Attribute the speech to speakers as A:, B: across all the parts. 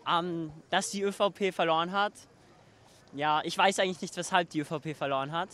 A: Dass die ÖVP verloren hat. Ja, ich weiß eigentlich nicht, weshalb die ÖVP verloren hat.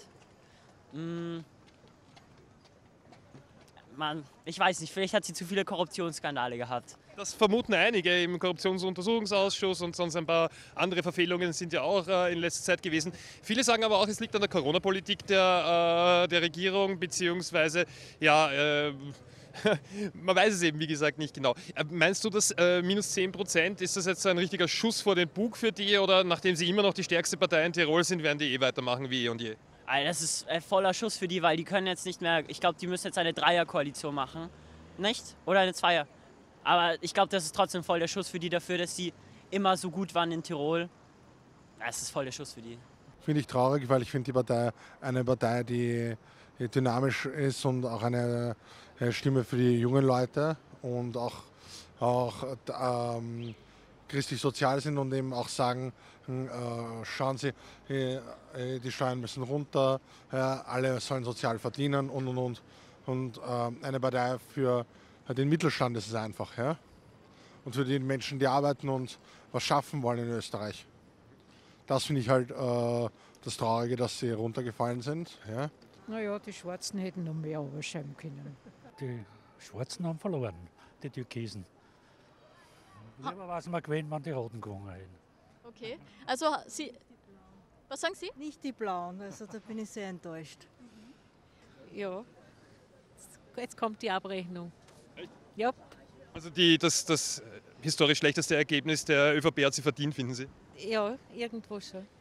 A: Ich weiß nicht, vielleicht hat sie zu viele Korruptionsskandale gehabt.
B: Das vermuten einige im Korruptionsuntersuchungsausschuss und sonst ein paar andere Verfehlungen sind ja auch in letzter Zeit gewesen. Viele sagen aber auch, es liegt an der Corona-Politik der Regierung, beziehungsweise, ja, man weiß es eben, wie gesagt, nicht genau. Meinst du, dass minus 10%, ist das jetzt ein richtiger Schuss vor den Bug für die oder nachdem sie immer noch die stärkste Partei in Tirol sind, werden die weitermachen wie eh und je?
A: Also das ist voller Schuss für die, weil die können jetzt nicht mehr, ich glaube, die müssen jetzt eine Dreierkoalition machen. Nicht? Oder eine Zweier. Aber ich glaube, das ist trotzdem voll der Schuss für die dafür, dass sie immer so gut waren in Tirol. Das ist voll der Schuss für die.
C: Finde ich traurig, weil ich finde die Partei eine Partei, die dynamisch ist und auch eine Stimme für die jungen Leute und auch christlich-sozial sind und eben auch sagen, schauen Sie, die Steuern müssen runter, alle sollen sozial verdienen und. Und eine Partei für den Mittelstand ist es einfach. Ja? Und für die Menschen, die arbeiten und was schaffen wollen in Österreich. Das finde ich halt das Traurige, dass sie runtergefallen sind. Ja?
D: Naja, die Schwarzen hätten noch mehr überschreiben können.
E: Die Schwarzen haben verloren, die Türkisen. Lieber was man gewinnt, wenn die Roten gewonnen hätten.
F: Okay, also Sie, was sagen Sie?
G: Nicht die Blauen, also da bin ich sehr enttäuscht.
H: Ja, jetzt kommt die Abrechnung.
B: Echt?
H: Ja.
B: Also das historisch schlechteste Ergebnis der ÖVP hat sie verdient, finden Sie?
H: Ja, irgendwo schon.